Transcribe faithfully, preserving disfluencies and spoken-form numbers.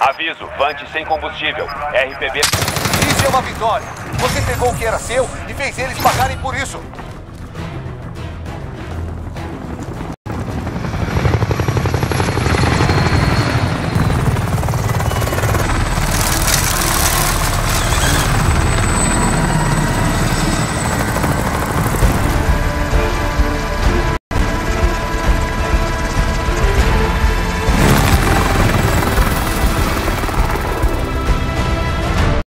Aviso, Vante sem combustível. R P B... Isso é uma vitória. Você pegou o que era seu e fez eles pagarem por isso.